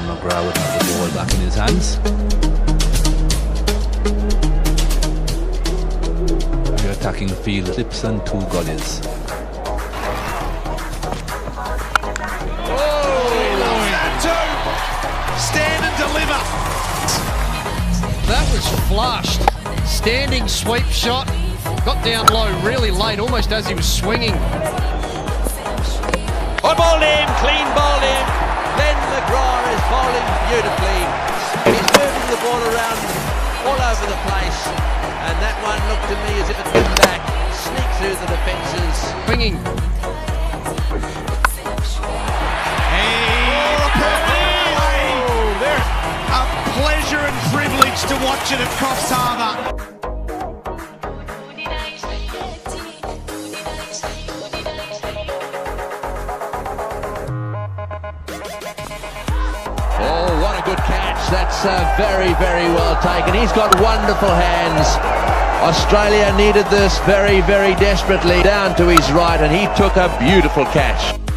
McGrath would have the ball back in his hands. We're attacking the field, slips and 2 gullies. Stand and deliver. That was flushed. Standing sweep shot. Got down low really late, almost as he was swinging. I bowled him, clean bowled him. Then McGrath is bowling beautifully. He's moving the ball around all over the place. And that one looked to me as if it came back, sneaked through the defences. Swinging. Pleasure and privilege to watch it at Crofts Harbour. Oh, what a good catch. That's very, very well taken. He's got wonderful hands. Australia needed this very, very desperately. Down to his right, and he took a beautiful catch.